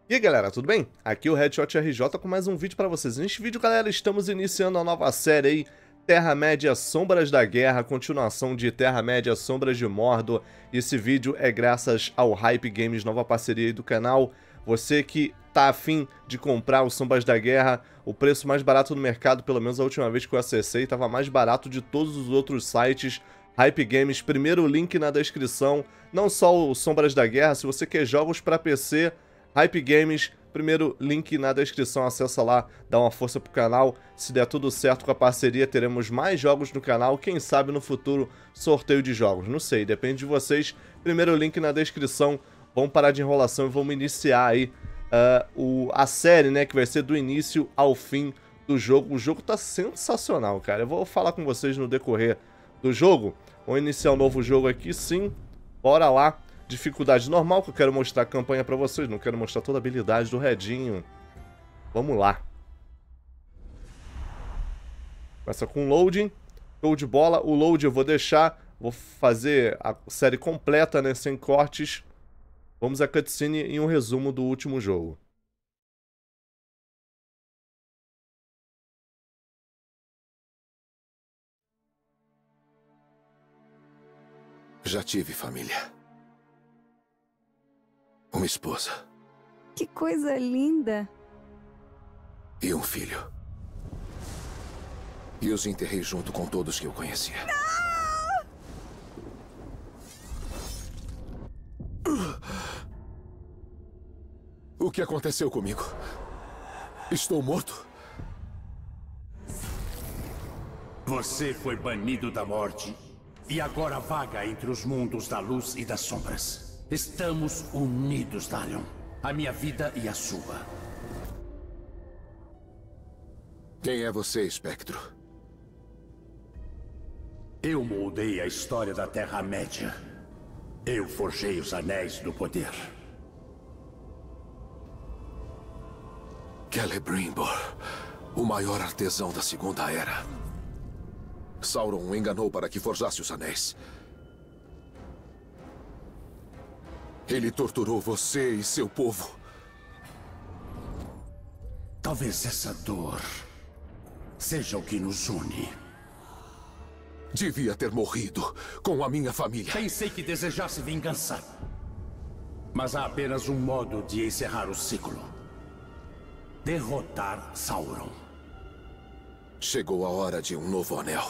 E aí galera, tudo bem? Aqui é o Headshot RJ com mais um vídeo pra vocês. Neste vídeo, galera, estamos iniciando a nova série aí, Terra-média Sombras da Guerra, continuação de Terra-média Sombras de Mordor. E esse vídeo é graças ao Hype Games, nova parceria aí do canal. Você que tá afim de comprar o Sombras da Guerra, o preço mais barato no mercado, pelo menos a última vez que eu acessei, estava mais barato de todos os outros sites. Hype Games, primeiro link na descrição. Não só o Sombras da Guerra, se você quer jogos para PC, Hype Games, primeiro link na descrição, acessa lá, dá uma força pro canal. Se der tudo certo com a parceria, teremos mais jogos no canal, quem sabe no futuro sorteio de jogos, não sei, depende de vocês. Primeiro link na descrição, vamos parar de enrolação e vamos iniciar aí a série, né, que vai ser do início ao fim do jogo. O jogo tá sensacional, cara, eu vou falar com vocês no decorrer do jogo. Vamos iniciar um novo jogo aqui, sim, bora lá. Dificuldade normal, que eu quero mostrar a campanha pra vocês, não quero mostrar toda a habilidade do Redinho. Vamos lá. Começa com loading, show de bola. O load eu vou deixar, vou fazer a série completa, né, sem cortes. Vamos à cutscene e um resumo do último jogo. Já tive família. Uma esposa Que coisa linda! e um filho. E os enterrei junto com todos que eu conhecia. O que aconteceu comigo? Estou morto? Você foi banido da morte e agora vaga entre os mundos da luz e das sombras. Estamos unidos, Dalion. A minha vida e a sua. Quem é você, Espectro? Eu moldei a história da Terra-média. Eu forjei os Anéis do Poder. Celebrimbor, o maior artesão da Segunda Era. Sauron o enganou para que forjasse os anéis. Ele torturou você e seu povo. Talvez essa dor seja o que nos une. Devia ter morrido com a minha família. Pensei que desejasse vingança. Mas há apenas um modo de encerrar o ciclo. Derrotar Sauron. Chegou a hora de um novo anel.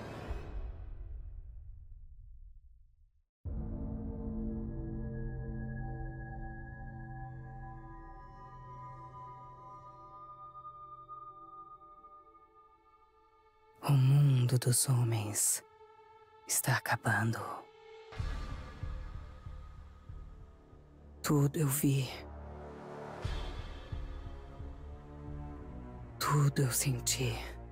O mundo dos homens está acabando. Tudo eu vi. Tudo eu senti.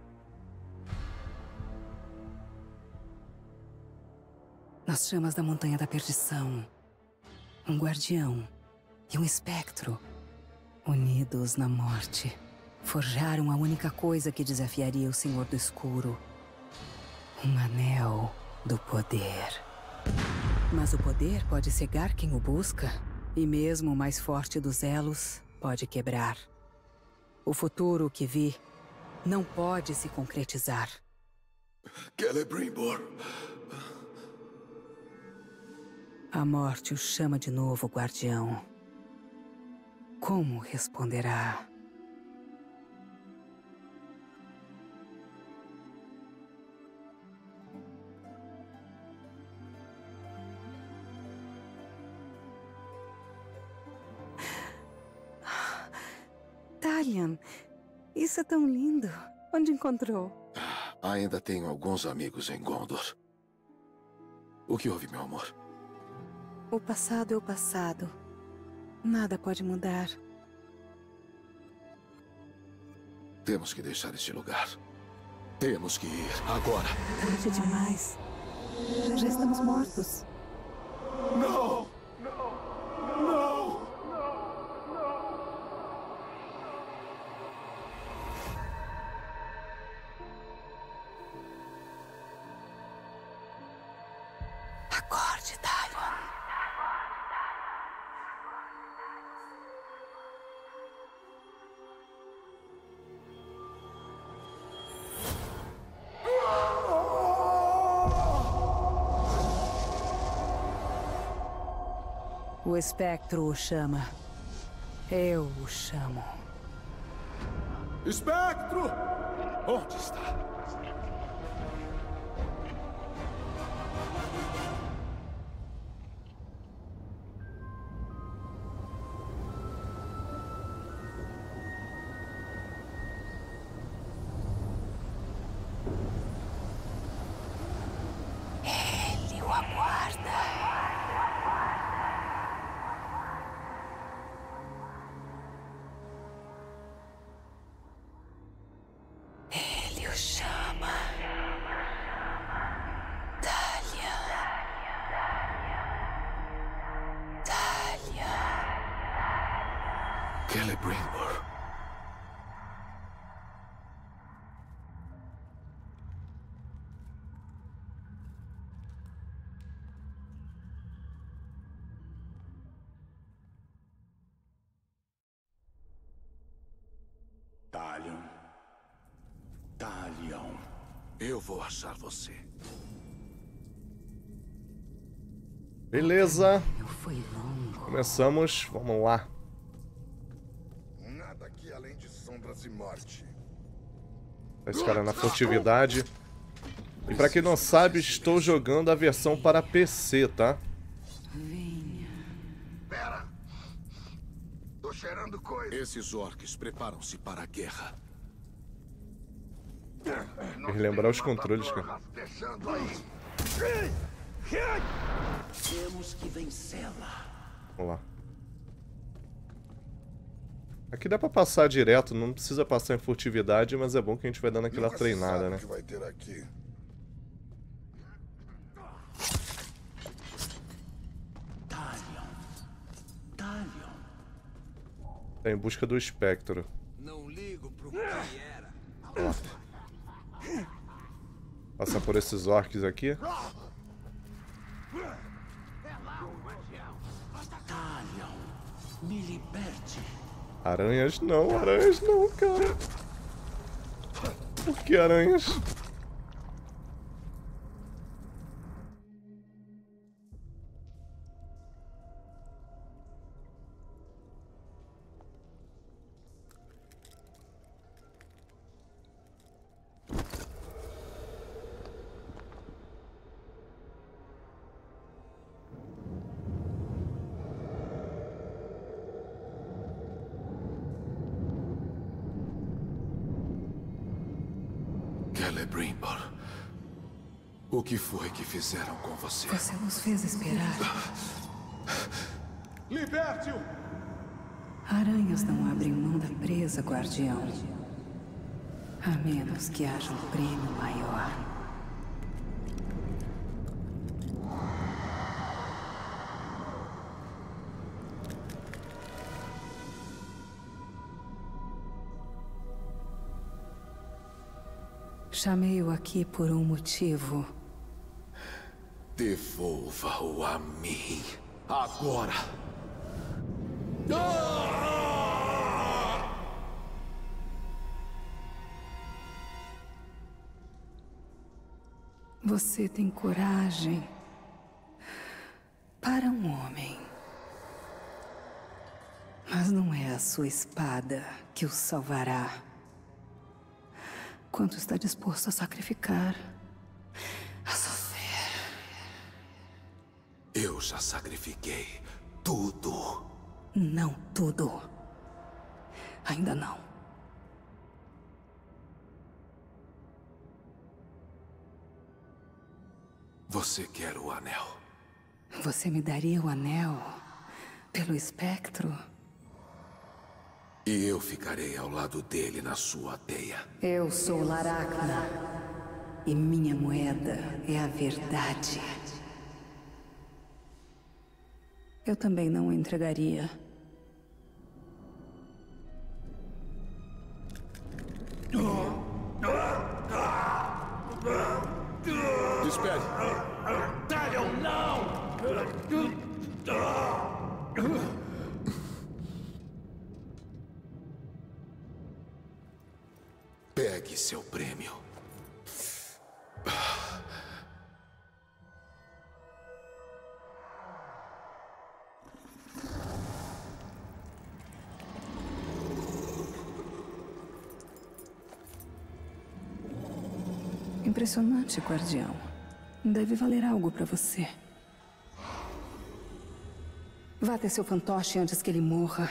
Nas chamas da Montanha da Perdição, um guardião e um espectro, unidos na morte, forjaram a única coisa que desafiaria o Senhor do Escuro. Um anel do poder. Mas o poder pode cegar quem o busca, e mesmo o mais forte dos elos pode quebrar. O futuro que vi não pode se concretizar. Celebrimbor. A morte o chama de novo, guardião. Como responderá? Talion, isso é tão lindo. Onde encontrou? Ainda tenho alguns amigos em Gondor. O que houve, meu amor? O passado é o passado. Nada pode mudar. Temos que deixar este lugar. Temos que ir agora. Tarde demais. Já estamos mortos. Não! Acorde, Talion. O espectro o chama. Eu o chamo. Espectro! Onde está? Ele o aguarda. Ele o chama. Thalia. Thalia. Celebrimbor. Talion. Talion. Eu vou achar você. Beleza. Não foi longo. Começamos. Vamos lá. Nada aqui além de sombras e morte. Esse cara na furtividade. E pra quem não sabe, estou jogando a versão para PC, tá? Venha. Pera! Tô cheirando coisa. Esses orcs preparam-se para a guerra. Relembrar os controles, cara. Deixando aí. Temos que vencê-la. Vamos lá. Aqui dá pra passar direto, não precisa passar em furtividade, mas é bom que a gente vai dando aquela Nunca se treinada, sabe né? o que vai ter aqui. Talion. Talion. Tá em busca do espectro. Não ligo pro que era. Passar por esses orcs aqui. Talion. Me liberte. Aranhas não, cara. Por que aranhas? Celebrimbor. O que foi que fizeram com você? Você nos fez esperar. Liberte-o! Aranhas não abrem mão da presa, guardião. A menos que haja um prêmio maior. Chamei-o aqui por um motivo. Devolva-o a mim. Agora! Você tem coragem para um homem. Mas não é a sua espada que o salvará. Quanto está disposto a sacrificar? A sofrer. Eu já sacrifiquei tudo. Não tudo. Ainda não. Você quer o anel? Você me daria o anel pelo espectro? E eu ficarei ao lado dele na sua teia. Eu sou Laracna. E minha moeda é a verdade. Eu também não o entregaria. Espere! Talion, não! Pegue seu prêmio. Impressionante, guardião. Deve valer algo pra você. Vá até seu fantoche antes que ele morra.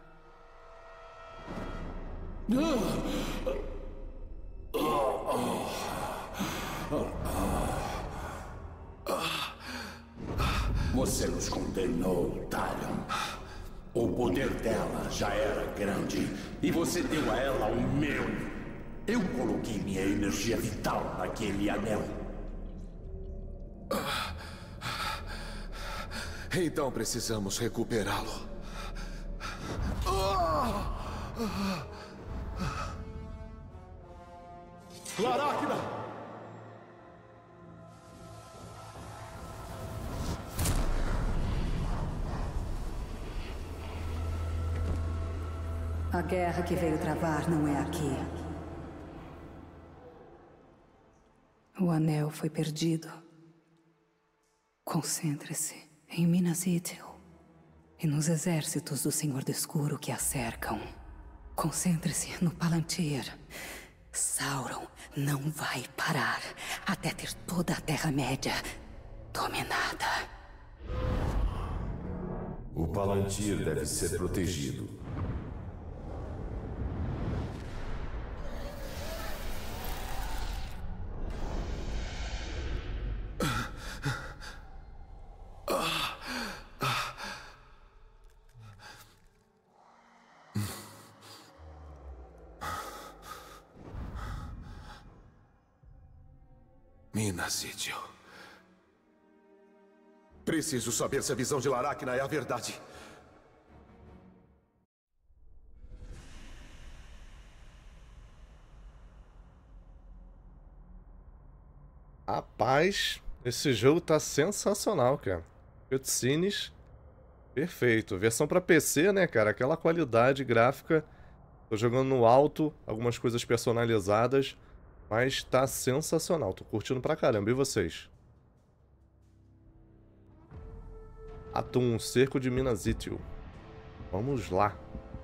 Você nos condenou, Talion. O poder dela já era grande e você deu a ela o meu. Eu coloquei minha energia vital naquele anel. Então precisamos recuperá-lo. Laracna! A guerra que veio travar não é aqui. O anel foi perdido. Concentre-se em Minas Ithil e nos exércitos do Senhor do Escuro que a cercam. Concentre-se no Palantir. Sauron não vai parar até ter toda a Terra-média dominada. O Palantir deve ser protegido. Minas Ithil. Preciso saber se a visão de Laracna é a verdade. Rapaz, esse jogo tá sensacional, cara. Cutscenes, perfeito. Versão pra PC, né, cara? Aquela qualidade gráfica. Tô jogando no alto, algumas coisas personalizadas. Mas tá sensacional, tô curtindo pra caramba. E vocês? Atum, cerco de Minas Ithil. Vamos lá.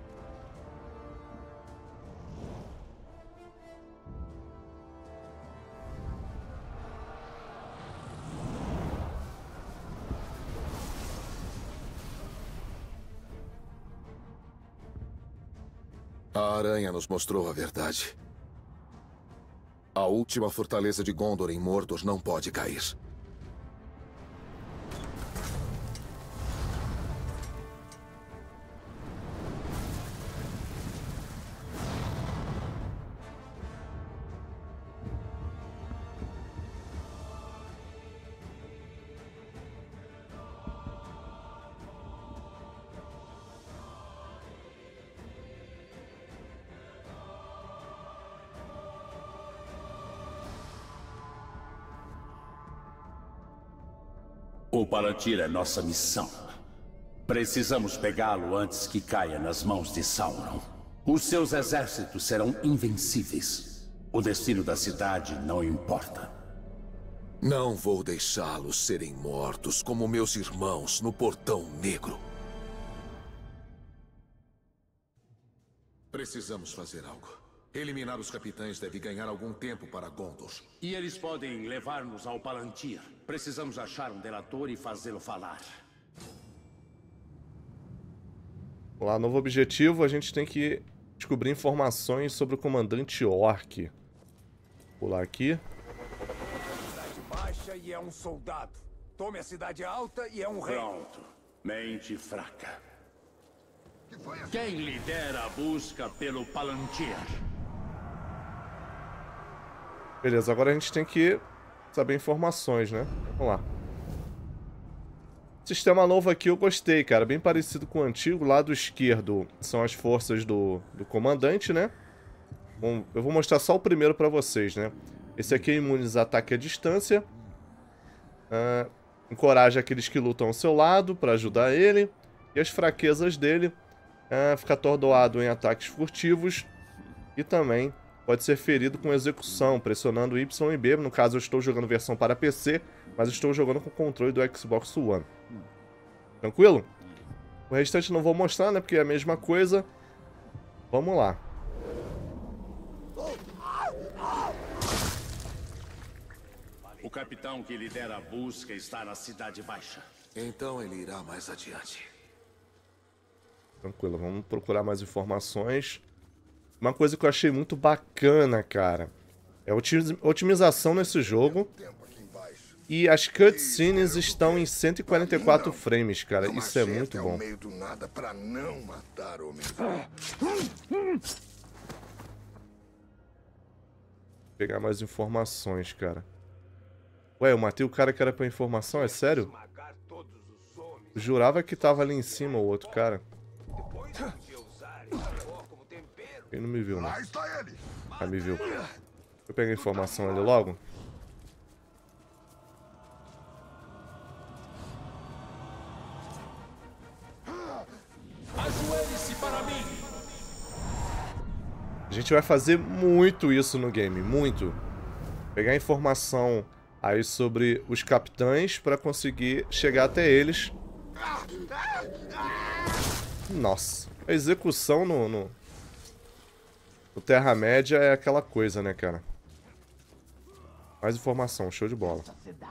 A aranha nos mostrou a verdade. A última fortaleza de Gondor em Mordor não pode cair. O Palantir é nossa missão. Precisamos pegá-lo antes que caia nas mãos de Sauron. Os seus exércitos serão invencíveis. O destino da cidade não importa. Não vou deixá-los serem mortos como meus irmãos no Portão Negro. Precisamos fazer algo. Eliminar os capitães deve ganhar algum tempo para Gondor. E eles podem levar-nos ao Palantir. Precisamos achar um delator e fazê-lo falar. Vamos lá, novo objetivo. A gente tem que descobrir informações sobre o comandante Orc. Vou pular aqui. Cidade baixa e é um soldado. Tome a cidade alta e é um rei. Pronto. Mente fraca. Quem lidera a busca pelo Palantir? Beleza, agora a gente tem que saber informações, né? Vamos lá. Sistema novo aqui eu gostei, cara. Bem parecido com o antigo. Lado esquerdo são as forças do comandante, né? Bom, eu vou mostrar só o primeiro pra vocês, né? Esse aqui é imune a ataque à distância. Encoraja aqueles que lutam ao seu lado pra ajudar ele. E as fraquezas dele. Fica atordoado em ataques furtivos. E também pode ser ferido com execução, pressionando Y e B. No caso, eu estou jogando versão para PC, mas estou jogando com o controle do Xbox One. Tranquilo? O restante não vou mostrar, né? Porque é a mesma coisa. Vamos lá. O capitão que lidera a busca está na Cidade Baixa. Então ele irá mais adiante. Tranquilo, vamos procurar mais informações. Uma coisa que eu achei muito bacana, cara, é a otimização nesse jogo. E as cutscenes estão em 144 frames, cara. Isso é muito bom. Vou pegar mais informações, cara. Ué, eu matei o cara que era pra informação? É sério? Eu jurava que tava ali em cima o outro cara. Ele não me viu, né? Ah, me viu. Eu peguei a informação ali logo. Ajoelhe-se para mim! A gente vai fazer muito isso no game, muito. Pegar informação aí sobre os capitães pra conseguir chegar até eles. Nossa, a execução no Terra-média é aquela coisa, né, cara? Mais informação, show de bola.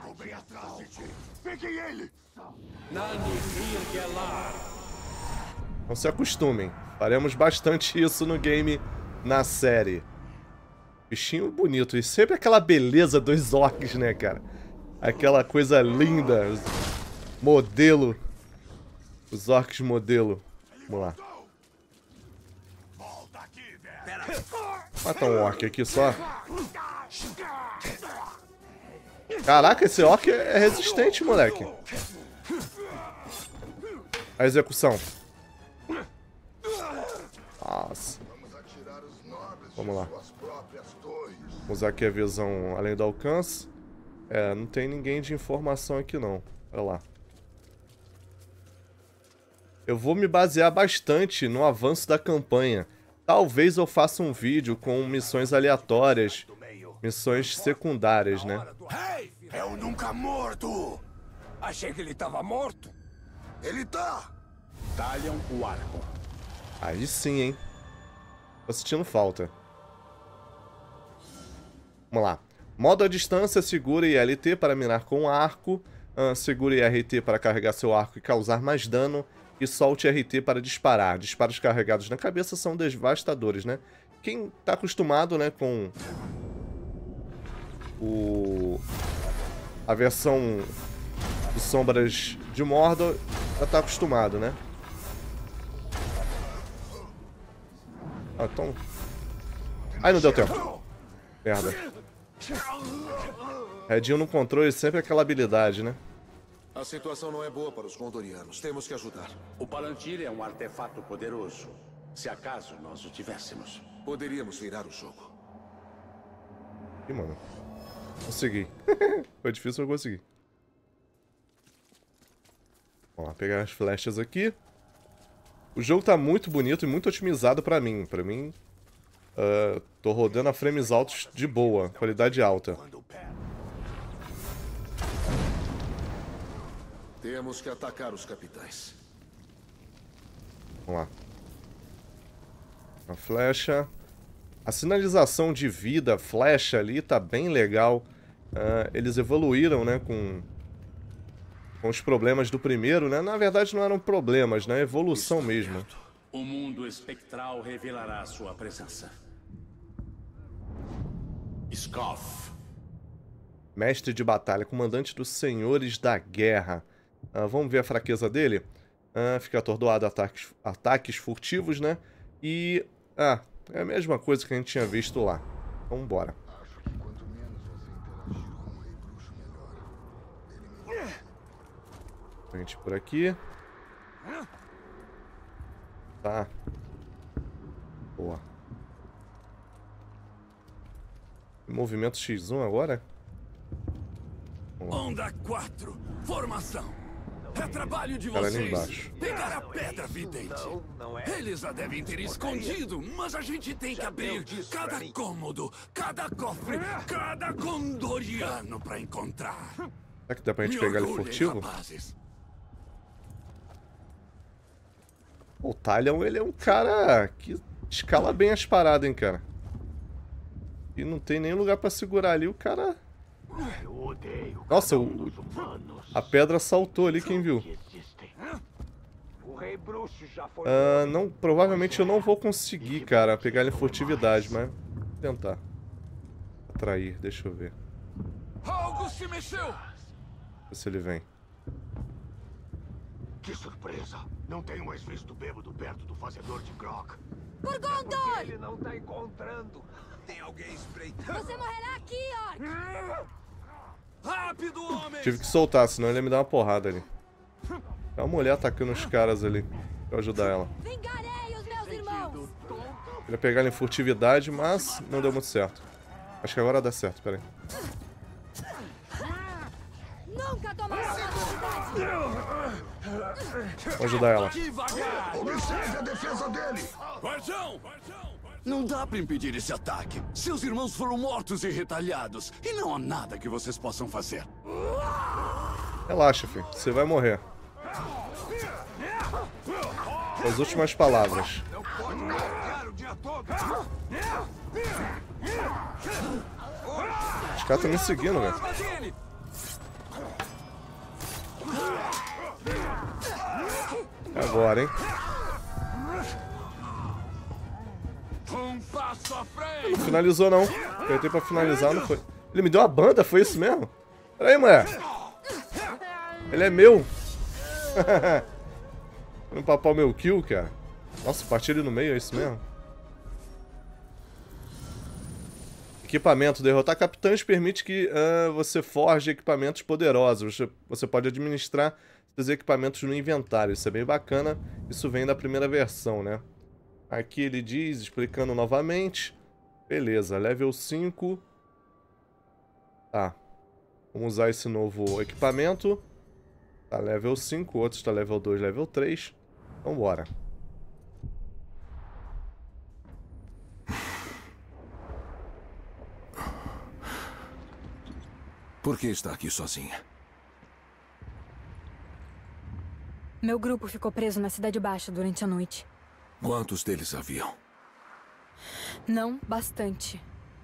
Não se acostumem, faremos bastante isso no game, na série. Bichinho bonito, e sempre aquela beleza dos orcs, né, cara? Aquela coisa linda, modelo. Os orcs modelo. Vamos lá. Matar um orc aqui só. Caraca, esse orc é resistente, moleque. A execução. Nossa. Vamos lá. Vou usar aqui a visão além do alcance. É, não tem ninguém de informação aqui não. Olha lá. Eu vou me basear bastante no avanço da campanha. Talvez eu faça um vídeo com missões aleatórias, missões secundárias, né? Hey, é o nunca morto! Achei que ele tava morto. Ele tá! Talham o arco. Aí sim, hein? Tô sentindo falta. Vamos lá. Modo à distância, segure LT para mirar com arco. Segure RT para carregar seu arco e causar mais dano. E solte RT para disparar. Disparos carregados na cabeça são devastadores, né? Quem tá acostumado, né, com a versão de Sombras de Mordor, já tá acostumado, né? Ah, então... Ai, não deu tempo. Merda. Redinho no controle, sempre aquela habilidade, né? A situação não é boa para os gondorianos. Temos que ajudar. O Palantir é um artefato poderoso. Se acaso nós o tivéssemos. Poderíamos virar o jogo. Ih, mano. Consegui. Foi difícil, mas eu consegui. Vamos lá, pegar as flechas aqui. O jogo tá muito bonito e muito otimizado pra mim. Pra mim, tô rodando a frames altos de boa, qualidade alta. Temos que atacar os capitães. Vamos lá. A flecha. A sinalização de vida, flecha ali, tá bem legal. Eles evoluíram, né, com os problemas do primeiro, né? Na verdade não eram problemas, né? Evolução mesmo. O mundo espectral revelará sua presença. Scoff. Mestre de batalha, comandante dos senhores da guerra. Vamos ver a fraqueza dele. Fica atordoado a ataques furtivos, né? E... é a mesma coisa que a gente tinha visto lá. Vamos embora. Frente por aqui. Tá. Boa. Movimento X1 agora? Onda 4, formação. É trabalho de Cara ali vocês. embaixo. Pegar a pedra vidente. Eles a devem ter escondido, mas a gente tem que abrir cada cômodo, cada cofre, cada gondoriano pra encontrar. Será que dá pra gente pegar ele furtivo? O Talion, ele é um cara que escala bem as paradas, hein, cara. E não tem nem lugar pra segurar ali, o cara Nossa, a pedra saltou ali, quem viu? Não, provavelmente eu não vou conseguir, cara, pegar ele em furtividade, mas vou tentar. Atrair, deixa eu ver. Algo se mexeu! Ver se ele vem. Que surpresa! Não tenho mais visto bêbado perto do fazedor de grog. Por Gondor! Ele não tá encontrando. Tem alguém espreitando. Você morrerá aqui, Orc! Rápido, homem! Tive que soltar, senão ele ia me dar uma porrada ali. Tem uma mulher atacando os caras ali. Pra ajudar ela. Vingarei os meus irmãos! Queria pegar ele em furtividade, mas não deu muito certo. Acho que agora dá certo, peraí. Nunca tomará uma cidade! Vou ajudar ela. Observe a defesa dele! Guardião! Não dá pra impedir esse ataque. Seus irmãos foram mortos e retalhados. E não há nada que vocês possam fazer. Relaxa, filho. Você vai morrer. As últimas palavras. Não pode carregar o dia todo. Os caras estão me seguindo, velho. Agora, hein? Um passo à frente! Não finalizou, não. Apertei pra finalizar, não foi. Ele me deu uma banda, foi isso mesmo? Pera aí, mulher. Ele é meu. Vou papar o meu kill, cara. Nossa, parti ele no meio, é isso mesmo? Equipamento. Derrotar capitães permite que você forje equipamentos poderosos. Você pode administrar seus equipamentos no inventário. Isso é bem bacana. Isso vem da primeira versão, né? Aqui ele diz, explicando novamente. Beleza, level 5. Tá. Vamos usar esse novo equipamento. Tá level 5, o outro está level 2, level 3. Então bora. Por que está aqui sozinha? Meu grupo ficou preso na Cidade Baixa durante a noite. Quantos deles haviam? Não bastante.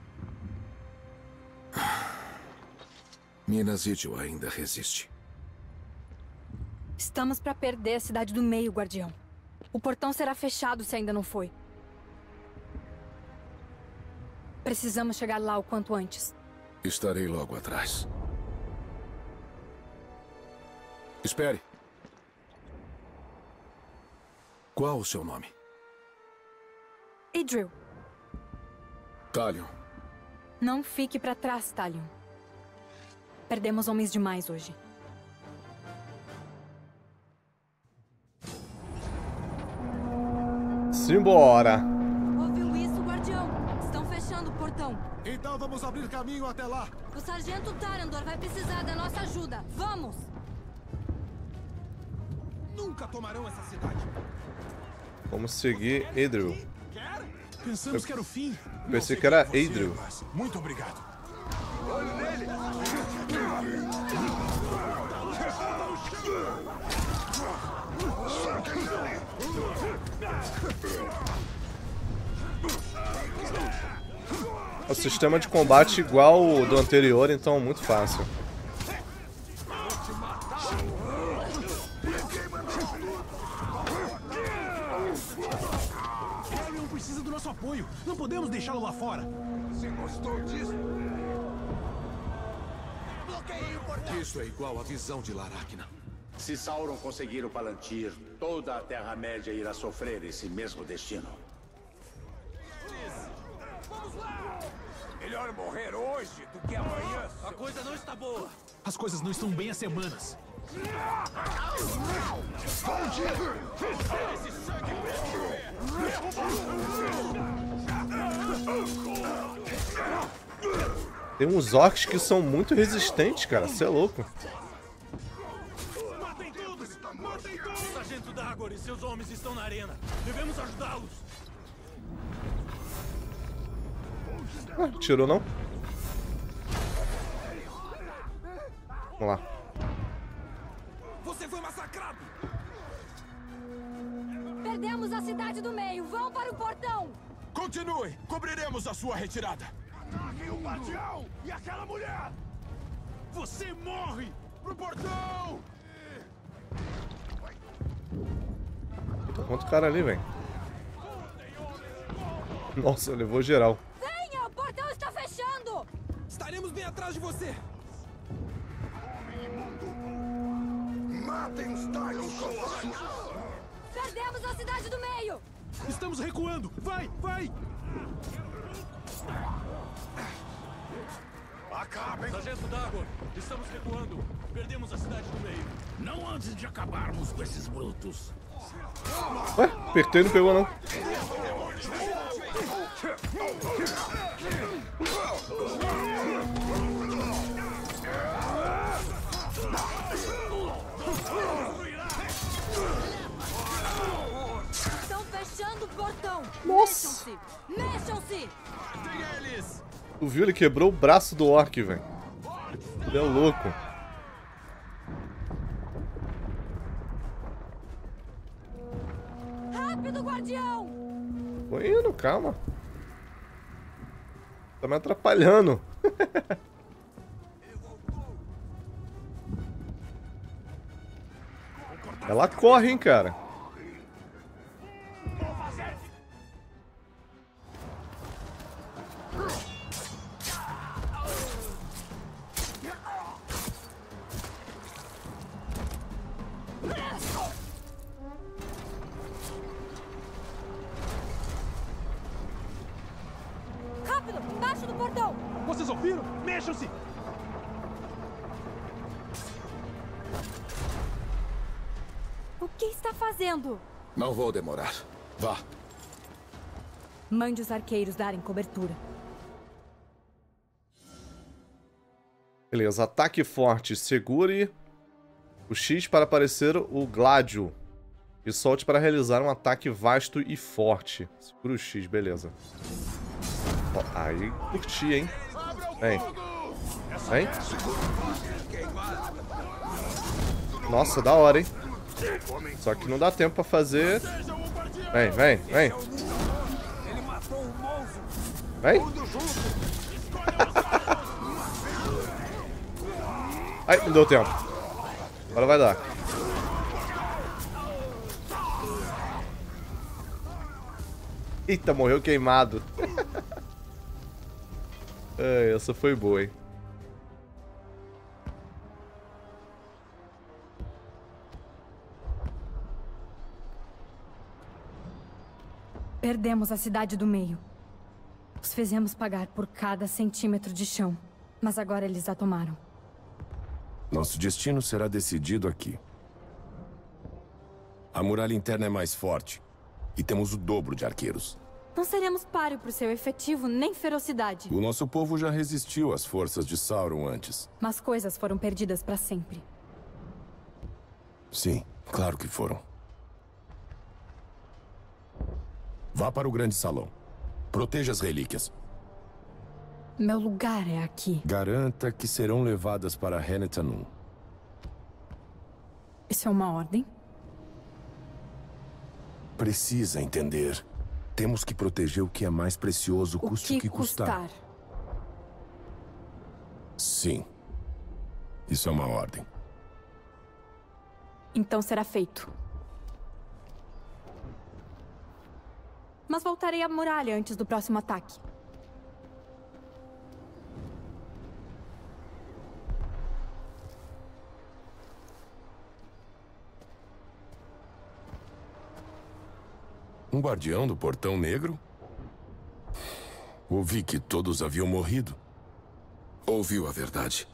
Minas Ithil ainda resiste. Estamos para perder a Cidade do Meio, Guardião. O portão será fechado se ainda não foi. Precisamos chegar lá o quanto antes. Estarei logo atrás. Espere. Qual o seu nome? Idril. Talion. Não fique para trás, Talion. Perdemos homens demais hoje. Simbora! Ouviu isso, Guardião? Estão fechando o portão. Então vamos abrir caminho até lá. O Sargento Tarandor vai precisar da nossa ajuda. Vamos! Nunca tomarão essa cidade. Vamos seguir Idril. Pensamos que era o fim. Pensei que era Idril. Muito obrigado. O sistema de combate igual o do anterior, então muito fácil. Arion precisa do nosso apoio. Não podemos deixá-lo lá fora. Você gostou disso? Isso é igual à visão de Laracna. Se Sauron conseguir o Palantir, toda a Terra-média irá sofrer esse mesmo destino. Melhor morrer hoje do que amanhã. A coisa não está boa. As coisas não estão bem há semanas. Tem uns orcs que são muito resistentes, cara. Você é louco. Matem todos! Matem todos! Sargento Dagor e seus homens estão na arena. Devemos ajudá-los. Tirou não? Vamos lá. Você foi massacrado! Perdemos a Cidade do Meio. Vão para o portão! Continue. Cobriremos a sua retirada. Ataquem o guardião e aquela mulher. Você morre! Pro portão! Quanto cara ali, velho? Nossa, levou geral. Venha! O portão está fechando! Estaremos bem atrás de você! Matem os tais covardes! Perdemos a cidade do meio! Estamos recuando! Vai, vai! Acabem! Sargento Dagon, estamos recuando. Perdemos a cidade do meio. Não antes de acabarmos com esses brutos. Ué, apertei e não pegou não. Estão fechando o portão! Nossa! Mexam-se! Mexam-se! Tem eles! Tu viu? Ele quebrou o braço do orc, velho. Ele é louco. Rápido, guardião! Tô indo, calma. Tá me atrapalhando. Ela corre, hein, cara. Rápido! Embaixo do portão! Vocês ouviram? Mexam-se! O que está fazendo? Não vou demorar. Vá. Mande os arqueiros darem cobertura. Beleza, ataque forte. Segure o X para aparecer o Gládio. E solte para realizar um ataque vasto e forte. Segura o X, beleza. Ó, aí curti, hein? Vem. Vem. Nossa, da hora, hein? Só que não dá tempo pra fazer. Vem, vem, vem. Vem. Ai, não deu tempo. Agora vai dar. Eita, morreu queimado. Essa foi boa, hein? Perdemos a cidade do meio. Os fizemos pagar por cada centímetro de chão. Mas agora eles a tomaram. Nosso destino será decidido aqui. A muralha interna é mais forte. E temos o dobro de arqueiros. Não seremos páreo pro seu efetivo nem ferocidade. O nosso povo já resistiu às forças de Sauron antes. Mas coisas foram perdidas para sempre. Sim, claro que foram. Vá para o grande salão. Proteja as relíquias. Meu lugar é aqui. Garanta que serão levadas para Henetanum. Isso é uma ordem? Precisa entender. Temos que proteger o que é mais precioso, custe o que custar. Sim. Isso é uma ordem. Então será feito. Mas voltarei à muralha antes do próximo ataque. Um guardião do Portão Negro? Ouvi que todos haviam morrido. Ouviu a verdade.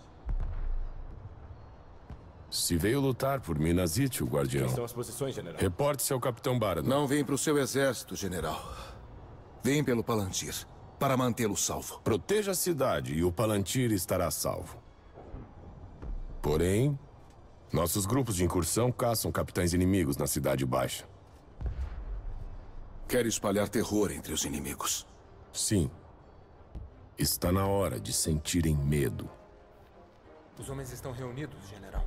Se veio lutar por Minas Ithil, guardião. Quais são as posições, general? Reporte-se ao Capitão Baratheon. Não vim para o seu exército, general. Vim pelo Palantir, para mantê-lo salvo. Proteja a cidade e o Palantir estará salvo. Porém, nossos grupos de incursão caçam capitães inimigos na Cidade Baixa. Quer espalhar terror entre os inimigos. Sim. Está na hora de sentirem medo. Os homens estão reunidos, general.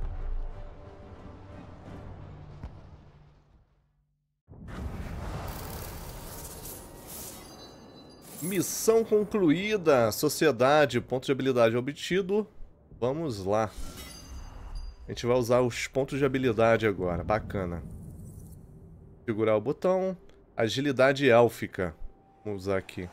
Missão concluída. Sociedade. Ponto de habilidade obtido. Vamos lá. A gente vai usar os pontos de habilidade agora. Bacana. Segurar o botão. Agilidade élfica. Vamos usar aqui.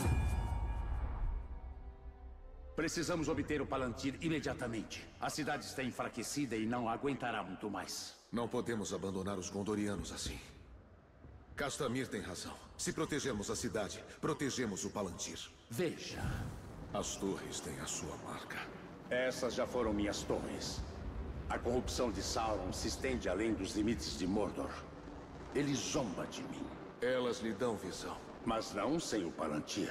Precisamos obter o Palantir imediatamente. A cidade está enfraquecida e não aguentará muito mais. Não podemos abandonar os Gondorianos assim. Castamir tem razão. Se protegermos a cidade, protegemos o Palantir. Veja. As torres têm a sua marca. Essas já foram minhas torres. A corrupção de Sauron se estende além dos limites de Mordor. Ele zomba de mim. Elas lhe dão visão. Mas não sem o Palantir.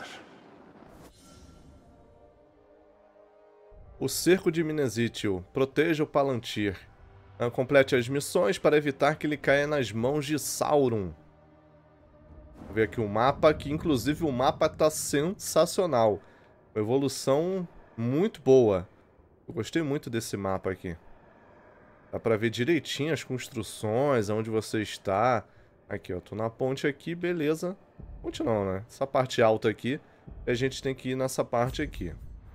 O Cerco de Minas Ithil. Proteja o Palantir. Complete as missões para evitar que ele caia nas mãos de Sauron. Vou ver aqui o mapa, que inclusive o mapa tá sensacional. Uma evolução muito boa. Eu gostei muito desse mapa aqui. Dá pra ver direitinho as construções, onde você está. Aqui, ó, tô na ponte aqui, beleza. Ponte não, né? Essa parte alta aqui. E a gente tem que ir nessa parte aqui.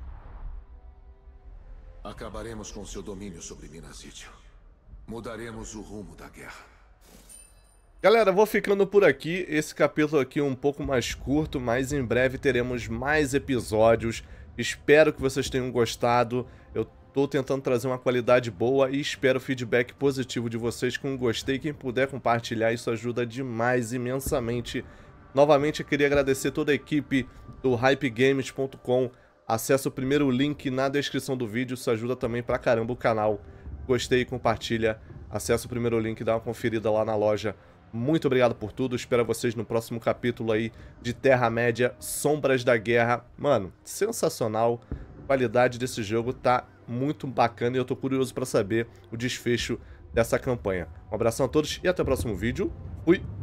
Acabaremos com seu domínio sobre Minas Ithil. Mudaremos o rumo da guerra. Galera, vou ficando por aqui. Esse capítulo aqui é um pouco mais curto, mas em breve teremos mais episódios. Espero que vocês tenham gostado. Eu tô tentando trazer uma qualidade boa e espero feedback positivo de vocês com gostei. Quem puder compartilhar, isso ajuda demais, imensamente. Novamente, eu queria agradecer toda a equipe do hypegames.com. Acesse o primeiro link na descrição do vídeo, isso ajuda também pra caramba o canal. Gostei, compartilha. Acesse o primeiro link e dá uma conferida lá na loja. Muito obrigado por tudo, espero vocês no próximo capítulo aí de Terra-média, Sombras da Guerra. Mano, sensacional, a qualidade desse jogo tá muito bacana e eu tô curioso pra saber o desfecho dessa campanha. Um abração a todos e até o próximo vídeo. Fui!